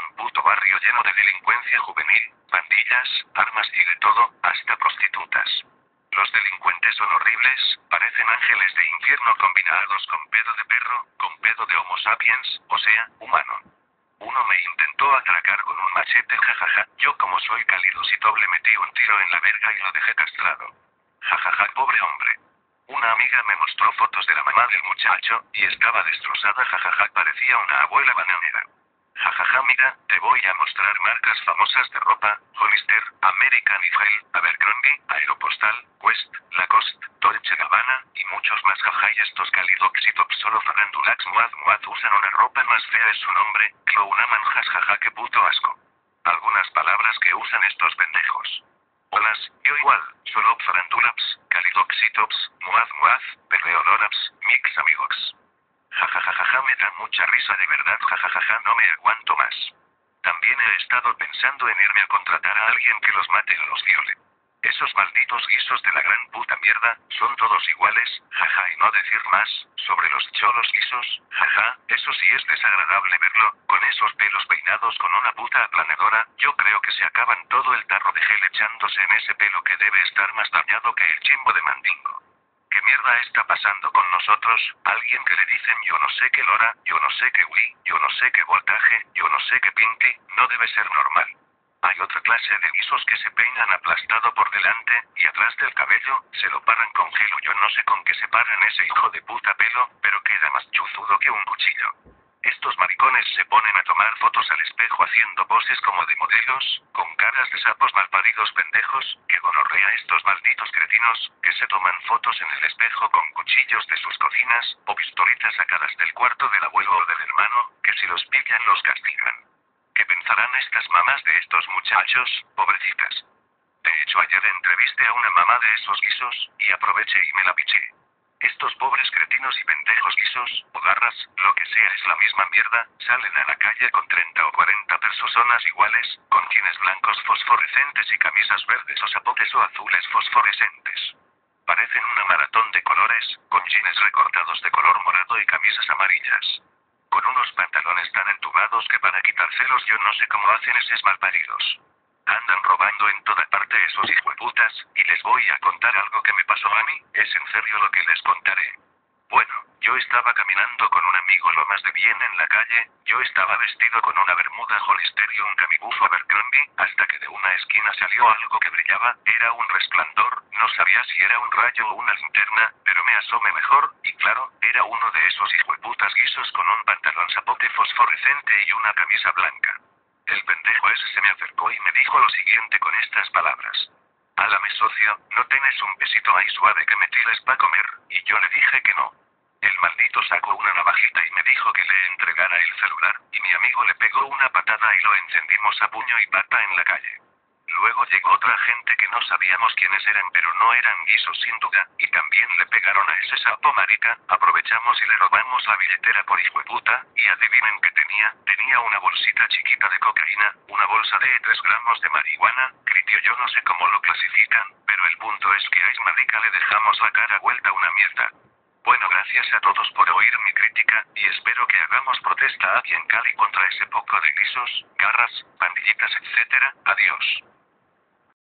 un puto barrio lleno de delincuencia juvenil, pandillas, armas y de todo, hasta prostitutas. Los delincuentes son horribles, parecen ángeles de infierno combinados con pedo de perro, con pedo de homo sapiens, o sea, humano. Uno me intentó atracar con un machete, jajaja, yo como soy calidosito le metí un tiro en la verga y lo dejé castrado. Jajaja, pobre hombre. Una amiga me mostró fotos de la mamá del muchacho, y estaba destrozada, jajaja, parecía una abuela bananera. Jajaja, mira, te voy a mostrar marcas famosas de ropa: Hollister, American Eagle, Abercrombie, Aeropostale, Quest, Lacoste, Dolce Gabbana, y muchos más, jaja, y estos Calidoxitops solo farandulax muad usan una ropa más fea, es su nombre, clownamanjas, jaja, qué puto asco. Algunas palabras que usan estos pendejos. Holas, yo igual, solo farandulaps, Calidoxitops, muad, perreoloraps, mix amigos. Jajajaja, me da mucha risa de verdad, jajajaja, no me aguanto más. También he estado pensando en irme a contratar a alguien que los mate o los viole. Esos malditos guisos de la gran puta mierda, son todos iguales, jaja, y no decir más, sobre los cholos guisos, jaja, eso sí es desagradable verlo, con esos pelos peinados con una puta aplanadora, yo creo que se acaban todo el tarro de gel echándose en ese pelo que debe estar más dañado que el chimbo de mandingo. ¿Qué mierda está pasando con nosotros? Alguien que le dicen yo no sé qué lora, yo no sé qué Wii, yo no sé qué voltaje, yo no sé qué pinky, no debe ser normal. Hay otra clase de guisos que se peinan aplastado por delante, y atrás del cabello, se lo paran con gelo, yo no sé con qué se paran ese hijo de puta pelo, pero queda más chuzudo que un cuchillo. Estos maricones se ponen a tomar fotos al espejo haciendo poses como de modelos, con caras de sapos malparidos pendejos, que gonorrea estos malditos cretinos, que se toman fotos en el espejo con cuchillos de sus cocinas, o pistolitas sacadas del cuarto del abuelo o del hermano, que si los pillan los castigan. ¿Qué pensarán estas mamás de estos muchachos, pobrecitas? De hecho, ayer entrevisté a una mamá de esos guisos, y aproveché y me la piché. Estos pobres cretinos y pendejos guisos, o garras, lo que sea es la misma mierda, salen a la calle con 30 o 40 personas iguales, con jeans blancos fosforescentes y camisas verdes o zapotes o azules fosforescentes. Parecen una maratón de colores, con jeans recortados de color morado y camisas amarillas. Con unos pantalones tan entubados que para quitárselos yo no sé cómo hacen esos malparidos. Andan robando en toda parte esos hijueputas, y les voy a contar algo que me pasó a mí, es en serio lo que les contaré. Bueno, yo estaba caminando con un amigo lo más de bien en la calle, yo estaba vestido con una bermuda Hollister y un camibufo Abercrombie, hasta que de una esquina salió algo que brillaba, era un resplandor, no sabía si era un rayo o una linterna, pero me asomé mejor, y claro, era uno de esos hijueputas guisos con un pantalón zapote fosforescente y una camisa blanca. El pendejo ese se me acercó y me dijo lo siguiente con estas palabras. Álame socio, ¿no tienes un besito ahí suave que me tires pa' comer? Y yo le dije que no. El maldito sacó una navajita y me dijo que le entregara el celular, y mi amigo le pegó una patada y lo encendimos a puño y pata en la calle. Luego llegó otra gente que no sabíamos quiénes eran, pero no eran guisos sin duda, y también le pegaron a ese sapo marica, aprovechamos y le robamos la billetera por hijueputa, y adivinen qué tenía una bolsita chiquita de cocaína, una bolsa de 3 gramos de marihuana, critio yo no sé cómo lo clasifican, pero el punto es que a ese marica le dejamos la cara vuelta una mierda. Bueno, gracias a todos por oír mi crítica, y espero que hagamos protesta aquí en Cali contra ese poco de guisos, garras, pandillitas, etcétera, adiós.